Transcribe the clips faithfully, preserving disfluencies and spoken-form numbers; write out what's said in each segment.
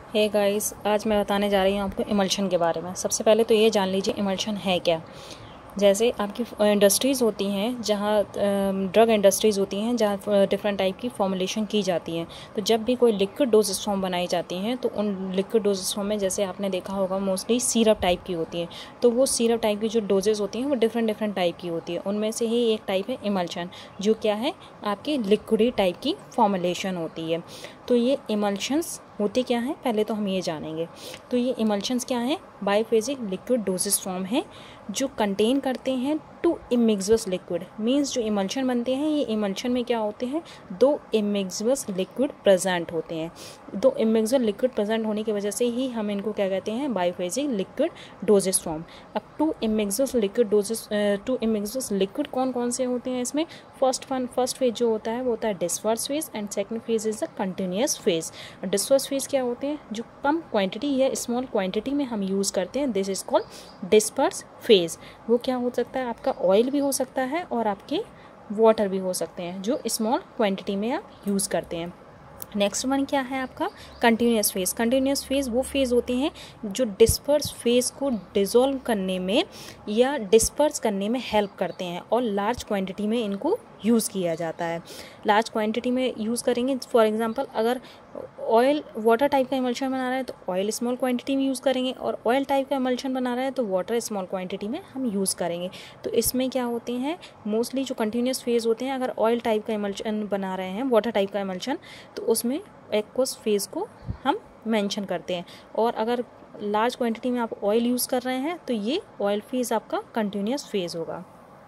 Hey guys, आज मैं बताने जा रही हूँ आपको इमल्शन के बारे में। सबसे पहले तो ये जान लीजिए इमल्शन है क्या। जैसे आपकी इंडस्ट्रीज़ होती हैं, जहाँ ड्रग इंडस्ट्रीज़ होती हैं, जहाँ डिफरेंट टाइप की फॉर्मुलेशन की जाती है। तो जब भी कोई लिक्विड डोजेस फॉर्म बनाई जाती हैं तो उन लिक्विड डोजेस फॉर्म में, जैसे आपने देखा होगा, मोस्टली सिरप टाइप की होती है। तो वो सिरप टाइप की जो डोजेस होती हैं वो डिफरेंट डिफरेंट टाइप की होती है। उनमें से ही एक टाइप है इमल्शन, जो क्या है, आपकी लिक्विडी टाइप की फॉर्मुलेशन होती है। तो ये इमल्शंस होते क्या हैं, पहले तो हम ये जानेंगे। तो ये इमल्शंस क्या हैं? बाइफेजिक लिक्विड डोजेस फॉर्म है जो कंटेन करते हैं टू इमिक्सवस लिक्विड। मींस जो इमल्शन बनते हैं, ये इमल्शन में क्या होते हैं, दो इमिक्सवस लिक्विड प्रेजेंट होते हैं। दो इमिक्सवस लिक्विड प्रेजेंट होने की वजह से ही हम इनको क्या कहते हैं, बाइफेजिक लिक्विड डोजेस फॉर्म। अब टू इमिक्सवस लिक्विड डोजेस टू इमिक्सवस लिक्विड कौन कौन से होते हैं इसमें? फर्स्ट वन फर्स्ट फेज जो होता है वो होता है disperse phase, and second phase is the continuous phase. Disperse phase क्या होते हैं? जो कम क्वांटिटी या स्मॉल क्वांटिटी में हम यूज़ करते हैं, this is called disperse phase. वो क्या हो सकता है, आपका ऑयल भी हो सकता है और आपके वाटर भी हो सकते हैं, जो स्मॉल क्वांटिटी में आप यूज़ करते हैं। नेक्स्ट वन क्या है आपका? Continuous phase. कंटिन्यूअस फेज वो फेज होते हैं जो डिस्पर्स फेज को डिसॉल्व करने में या डिस्पर्स करने में हेल्प करते हैं, और लार्ज क्वांटिटी में इनको यूज़ किया जाता है। लार्ज क्वांटिटी में यूज़ करेंगे, फॉर एग्जांपल अगर ऑयल वाटर टाइप का इमल्शन बना रहा है तो ऑयल स्मॉल क्वांटिटी में यूज़ करेंगे, और ऑयल टाइप का इमल्शन बना रहा है तो वाटर स्मॉल क्वांटिटी में हम यूज़ करेंगे। तो इसमें क्या होते हैं, मोस्टली जो कंटिन्यूअस फेज होते हैं, अगर ऑयल टाइप का इमल्शन बना रहे हैं, वाटर टाइप का इमल्शन, तो उसमें एक्वस फेज को हम मेंशन करते हैं। और अगर लार्ज क्वांटिटी में आप ऑयल यूज़ कर रहे हैं तो ये ऑयल फेज आपका कंटिन्यूअस फेज होगा।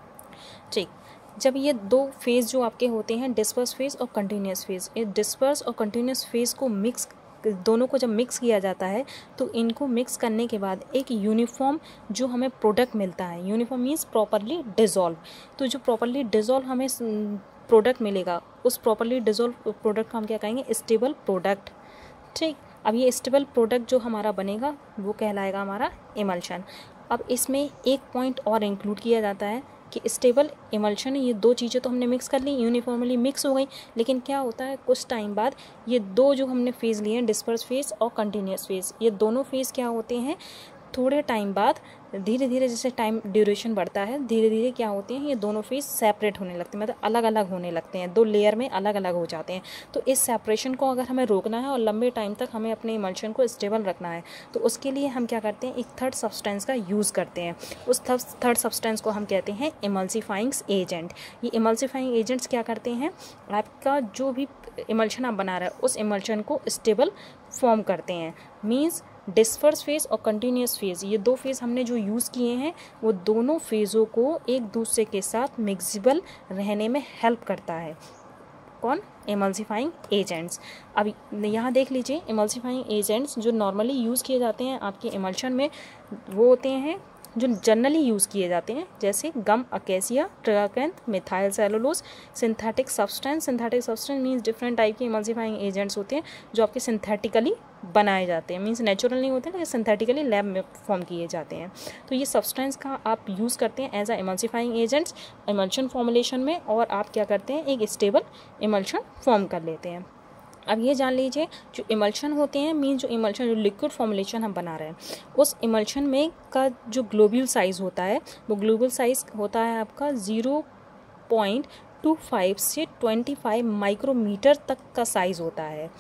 ठीक, जब ये दो फेज जो आपके होते हैं, डिस्पर्स फेज और कंटिन्यूअस फेज, ये डिस्पर्स और कंटिन्यूअस फेज को मिक्स, दोनों को जब मिक्स किया जाता है तो इनको मिक्स करने के बाद एक यूनिफॉर्म जो हमें प्रोडक्ट मिलता है, यूनिफॉर्म मीन्स प्रॉपरली डिसॉल्व। तो जो प्रॉपरली डिसॉल्व हमें प्रोडक्ट मिलेगा, उस प्रॉपरली डिसॉल्व प्रोडक्ट को हम क्या कहेंगे? Stable product. ठीक, अब ये स्टेबल प्रोडक्ट जो हमारा बनेगा वो कहलाएगा हमारा इमल्शन। अब इसमें एक पॉइंट और इंक्लूड किया जाता है कि स्टेबल इमल्शन, ये दो चीज़ें तो हमने मिक्स कर ली, यूनिफॉर्मली मिक्स हो गई, लेकिन क्या होता है, कुछ टाइम बाद ये दो जो हमने फेज़ लिए हैं, डिस्पर्स फेज़ और कंटिन्यूअस फेज़, ये दोनों फेज़ क्या होते हैं, थोड़े टाइम बाद धीरे धीरे जैसे टाइम ड्यूरेशन बढ़ता है, धीरे धीरे क्या होते हैं, ये दोनों फेज सेपरेट होने लगते हैं, मतलब अलग अलग होने लगते हैं, दो लेयर में अलग अलग हो जाते हैं। तो इस सेपरेशन को अगर हमें रोकना है और लंबे टाइम तक हमें अपने इमल्शन को स्टेबल रखना है, तो उसके लिए हम क्या करते हैं, एक थर्ड सब्सटेंस का यूज़ करते हैं। उस थर्ड सब्सटेंस को हम कहते हैं इमल्सीफाइंग एजेंट। ये इमल्सीफाइंग एजेंट्स क्या करते हैं, आपका जो भी इमल्शन आप बना रहे हैं उस इमल्शन को स्टेबल फॉर्म करते हैं। मीन्स डिस्पर्स फेज और कंटिन्यूअस फेज, ये दो फेज हमने जो यूज़ किए हैं, वो दोनों फेज़ों को एक दूसरे के साथ मिक्सिबल रहने में हेल्प करता है। कौन? Emulsifying agents. अब यहाँ देख लीजिए, इमल्सीफाइंग एजेंट्स जो नॉर्मली यूज़ किए जाते हैं आपके इमल्शन में, वो होते हैं जो जनरली यूज़ किए जाते हैं, जैसे gum acacia, tragacanth, methyl cellulose, synthetic substance. Synthetic substance means different type के इमल्सीफाइंग एजेंट्स होते हैं जो आपके सिंथेटिकली बनाए जाते हैं, मीन्स नेचुरल नहीं होते, लेकिन सिंथेटिकली लैब में फॉर्म किए जाते हैं। तो ये सब्सटेंस का आप यूज़ करते हैं as a emulsifying agents emulsion formulation में, और आप क्या करते हैं, एक स्टेबल इमल्शन फॉर्म कर लेते हैं। अब ये जान लीजिए, जो इमल्शन होते हैं, मीन जो इमल्शन जो लिक्विड फॉर्मुलेशन हम बना रहे हैं, उस इमल्शन में का जो ग्लोब्यूल साइज़ होता है, वो ग्लोब्यूल साइज़ होता है आपका ज़ीरो पॉइंट टू फाइव से ट्वेंटी फाइव माइक्रोमीटर तक का साइज़ होता है।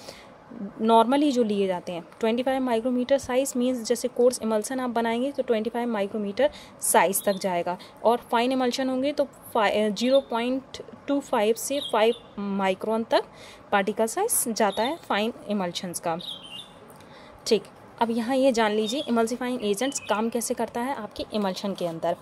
नॉर्मली जो लिए जाते हैं पच्चीस माइक्रोमीटर साइज़, मीन्स जैसे कोर्स इमल्शन आप बनाएंगे तो पच्चीस माइक्रोमीटर साइज़ तक जाएगा, और फाइन इमल्शन होंगे तो जीरो पॉइंट टू फाइव से फाइव माइक्रोन तक पार्टिकल साइज जाता है फाइन इमल्शंस का। ठीक, अब यहाँ ये जान लीजिए इमल्सीफाइंग एजेंट्स काम कैसे करता है आपके इमल्शन के अंदर।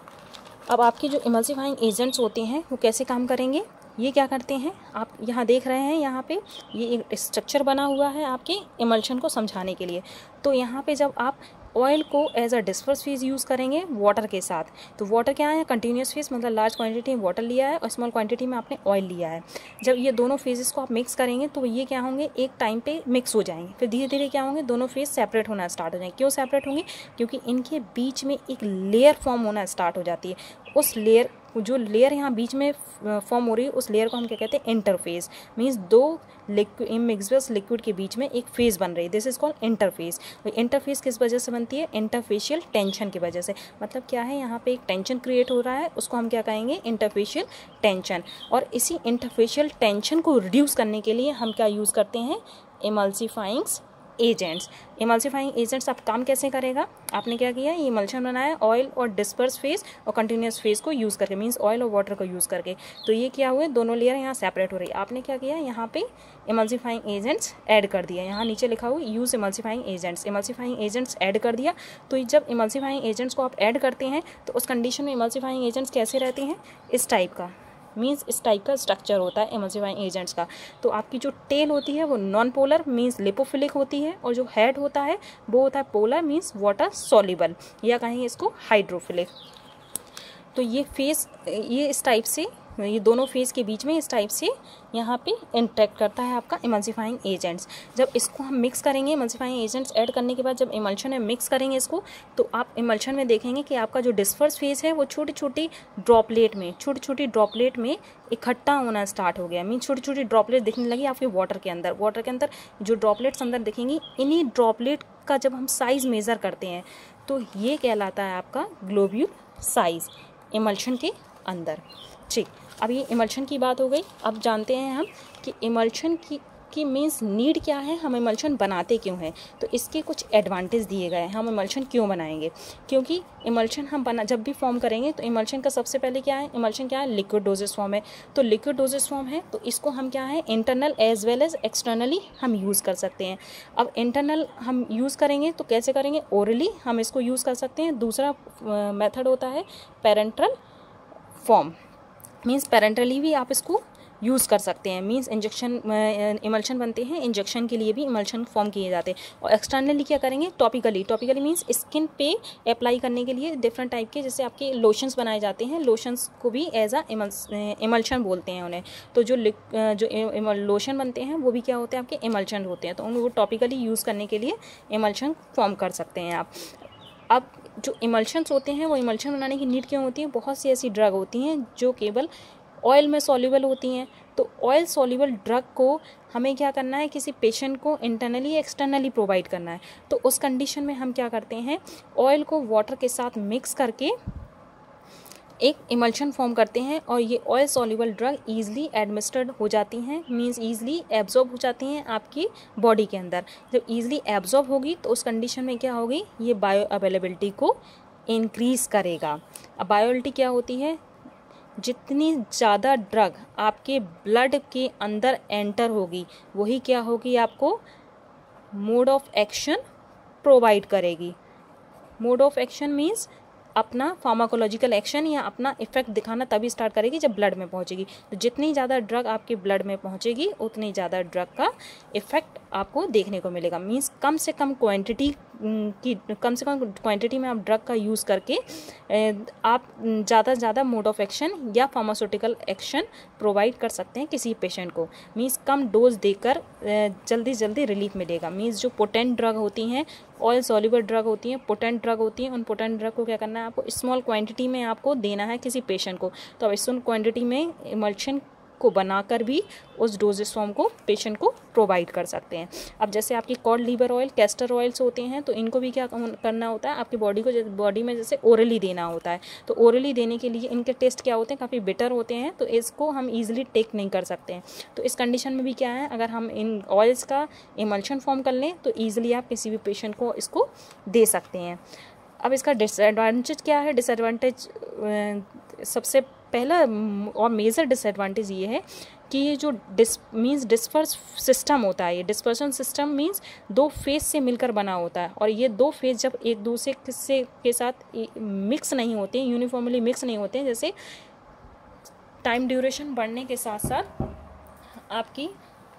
अब आपके जो इमल्सीफाइंग एजेंट्स होते हैं वो कैसे काम करेंगे, ये क्या करते हैं, आप यहाँ देख रहे हैं, यहाँ पे ये एक स्ट्रक्चर बना हुआ है आपके इमल्शन को समझाने के लिए। तो यहाँ पे जब आप ऑयल को as a disperse phase use करेंगे वाटर के साथ, तो वाटर क्या है, कंटिन्यूअस फेज, मतलब लार्ज क्वांटिटी में वाटर लिया है और स्मॉल क्वांटिटी में आपने ऑयल लिया है। जब ये दोनों फेजेस को आप मिक्स करेंगे तो ये क्या होंगे, एक टाइम पे मिक्स हो जाएंगे, फिर धीरे धीरे क्या होंगे, दोनों फेज सेपरेट होना स्टार्ट हो जाएंगे। क्यों सेपरेट होंगे? क्योंकि इनके बीच में एक लेयर फॉर्म होना स्टार्ट हो जाती है, उस लेयर, जो लेयर यहाँ बीच में फॉर्म हो रही है उस लेयर को हम क्या कहते हैं, इंटरफेस। मीन्स दो लिक्विड इमिक्सबस लिक्विड के बीच में एक फेस बन रही है, this is called interface. Interface किस वजह से बनती है, इंटरफेशियल टेंशन की वजह से। मतलब क्या है, यहाँ पे एक टेंशन क्रिएट हो रहा है, उसको हम क्या कहेंगे, इंटरफेशियल टेंशन। और इसी इंटरफेशियल टेंशन को रिड्यूस करने के लिए हम क्या यूज़ करते हैं, इमल्सिफाइंग्स एजेंट्स। इमल्सिफाइंग एजेंट्स आप काम कैसे करेगा, आपने क्या किया, ये इमल्शन बनाया ऑयल और डिस्पर्स फेस और कंटिन्यूस फेस को यूज़ करके, मींस ऑयल और वाटर को यूज़ करके। तो ये क्या हुए, दोनों लेयर यहाँ सेपरेट हो रही है। आपने क्या किया, यहाँ पे इमल्सिफाइंग एजेंट्स ऐड कर दिया, यहाँ नीचे लिखा हुआ use emulsifying agents, emulsifying agents add कर दिया। तो जब इमल्सिफाइंग एजेंट्स को आप ऐड करते हैं तो उस कंडीशन में इमल्सिफाइंग एजेंट्स कैसे रहते हैं, इस टाइप का, मीन्स इस टाइप का स्ट्रक्चर होता है इमल्सिफाइंग एजेंट्स का। तो आपकी जो टेल होती है वो नॉन पोलर मीन्स लिपोफिलिक होती है, और जो हेड होता है वो होता है पोलर मीन्स वाटर सॉल्युबल, या कहेंगे इसको हाइड्रोफिलिक। तो ये फेस, ये इस टाइप से, ये दोनों फेस के बीच में इस टाइप से यहाँ पे इंटरेक्ट करता है आपका इमल्सिफाइंग एजेंट्स। जब इसको हम मिक्स करेंगे, इमल्सिफाइंग एजेंट्स ऐड करने के बाद जब इमल्शन में मिक्स करेंगे इसको, तो आप इमल्शन में देखेंगे कि आपका जो डिस्पर्स फेस है वो छोटी छोटी ड्रॉपलेट में, छोटी छोटी ड्रॉपलेट में इकट्ठा होना स्टार्ट हो गया। मीन छोटी छोटी ड्रॉपलेट दिखने लगी आपके वाटर के अंदर। वाटर के अंदर जो ड्रॉपलेट्स अंदर दिखेंगी, इन्हीं ड्रॉपलेट का जब हम साइज़ मेज़र करते हैं तो ये कहलाता है आपका ग्लोब्यूल साइज़ इमल्शन के अंदर। ठीक, अब ये इमल्शन की बात हो गई। अब जानते हैं हम कि इमल्शन की की मीन्स नीड क्या है, हम इमल्शन बनाते क्यों हैं। तो इसके कुछ एडवांटेज दिए गए हैं, हम इमल्शन क्यों बनाएंगे। क्योंकि इमल्शन हम बना जब भी फॉर्म करेंगे तो इमल्शन का सबसे पहले क्या है, इमल्शन क्या है, लिक्विड डोजेस फॉर्म है। तो लिक्विड डोजेस फॉर्म है तो इसको हम क्या है, internal as well as externally हम यूज़ कर सकते हैं। अब इंटरनल हम यूज़ करेंगे तो कैसे करेंगे, ओरली हम इसको यूज़ कर सकते हैं। दूसरा मेथड होता है पेरेंट्रल फॉर्म, मीन्स पेरेंटली भी आप इसको यूज़ कर सकते हैं। मीन्स इंजेक्शन इमल्शन बनते हैं, इंजेक्शन के लिए भी इमल्शन फॉर्म किए जाते हैं। और एक्सटर्नली क्या करेंगे, टॉपिकली। टॉपिकली मीन्स स्किन पे अप्लाई करने के लिए डिफरेंट टाइप के, जैसे आपके लोशंस बनाए जाते हैं, लोशंस को भी एज आ इमल्शन बोलते हैं उन्हें। तो जो जो लोशन बनते हैं वो भी क्या होते हैं, आपके इमल्शन होते हैं। तो उनको टॉपिकली यूज़ करने के लिए इमल्शन फॉर्म कर सकते हैं आप। अब जो इमल्शंस होते हैं वो इमल्शन बनाने की नीड क्यों होती है, बहुत सी ऐसी ड्रग होती हैं जो केवल ऑयल में सॉल्युबल होती हैं। तो ऑयल सॉल्युबल ड्रग को हमें क्या करना है, किसी पेशेंट को इंटरनली एक्सटर्नली प्रोवाइड करना है। तो उस कंडीशन में हम क्या करते हैं, ऑयल को वाटर के साथ मिक्स करके एक इमल्शन फॉर्म करते हैं, और ये oil soluble drug easily administered हो जाती हैं, मींस ईजिली एब्जॉर्ब हो जाती हैं आपकी बॉडी के अंदर। जब ईजिली एब्जॉर्ब होगी तो उस कंडीशन में क्या होगी, ये बायो अवेलेबिलिटी को इंक्रीज़ करेगा। अब बायोअवेलेबिलिटी क्या होती है, जितनी ज़्यादा ड्रग आपके ब्लड के अंदर एंटर होगी वही क्या होगी, आपको मोड ऑफ एक्शन प्रोवाइड करेगी। मोड ऑफ एक्शन मीन्स अपना फार्माकोलॉजिकल एक्शन या अपना इफेक्ट दिखाना तभी स्टार्ट करेगी जब ब्लड में पहुंचेगी। तो जितनी ज़्यादा ड्रग आपके ब्लड में पहुंचेगी उतनी ज़्यादा ड्रग का इफेक्ट आपको देखने को मिलेगा। मीन्स कम से कम क्वांटिटी की कम से कम क्वांटिटी में आप ड्रग का यूज़ करके आप ज़्यादा से ज़्यादा मोड ऑफ एक्शन या फार्मास्यूटिकल एक्शन प्रोवाइड कर सकते हैं किसी पेशेंट को। मीन्स कम डोज देकर जल्दी जल्दी रिलीफ मिलेगा। मीन्स जो पोटेंट ड्रग होती हैं, ऑयल सॉल्युबल ड्रग होती हैं, पोटेंट ड्रग होती हैं, उन पोटेंट ड्रग को क्या करना है, आपको स्मॉल क्वांटिटी में आपको देना है किसी पेशेंट को। तो अब इस क्वांटिटी में इमल्शन को बनाकर भी उस डोजेस फॉर्म को पेशेंट को प्रोवाइड कर सकते हैं। अब जैसे आपकी cod liver oil, castor oils होते हैं, तो इनको भी क्या करना होता है, आपकी बॉडी को बॉडी में जैसे ओरली देना होता है। तो ओरली देने के लिए इनके टेस्ट क्या होते हैं, काफ़ी बिटर होते हैं, तो इसको हम ईजिली टेक नहीं कर सकते हैं। तो इस कंडीशन में भी क्या है, अगर हम इन ऑयल्स का इमल्शन फॉर्म कर लें तो ईजिली आप किसी भी पेशेंट को इसको दे सकते हैं। अब इसका डिसएडवांटेज क्या है, डिसएडवांटेज सबसे पहला और मेजर डिसएडवांटेज ये है कि ये जो डिस मीन्स डिस्पर्स सिस्टम होता है, ये डिस्पर्सन सिस्टम मीन्स दो फेज से मिलकर बना होता है, और ये दो फेज जब एक दूसरे से के साथ मिक्स नहीं होते हैं, यूनिफॉर्मली मिक्स नहीं होते हैं, जैसे टाइम ड्यूरेशन बढ़ने के साथ साथ आपकी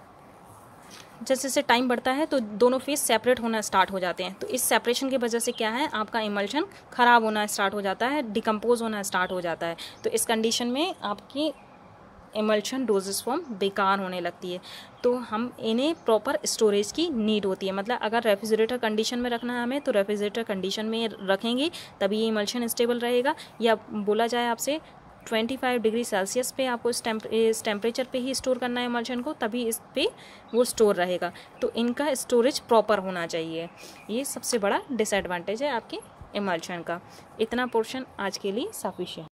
जैसे जैसे टाइम बढ़ता है तो दोनों फेज सेपरेट होना स्टार्ट हो जाते हैं। तो इस सेपरेशन की वजह से क्या है, आपका इमल्शन ख़राब होना स्टार्ट हो जाता है, डिकम्पोज होना स्टार्ट हो जाता है। तो इस कंडीशन में आपकी इमल्शन डोजेस फॉर्म बेकार होने लगती है। तो हम इन्हें प्रॉपर स्टोरेज की नीड होती है, मतलब अगर रेफ्रिजरेटर कंडीशन में रखना है हमें तो रेफ्रिजरेटर कंडीशन में रखेंगे तभी ये इमल्शन स्टेबल रहेगा। या बोला जाए आपसे पच्चीस डिग्री सेल्सियस पे आपको इस टेम्परेचर पे ही स्टोर करना है इमल्शन को, तभी इस पे वो स्टोर रहेगा। तो इनका स्टोरेज प्रॉपर होना चाहिए, ये सबसे बड़ा डिसएडवांटेज है आपके इमल्शन का। इतना पोर्शन आज के लिए सफिशिएंट।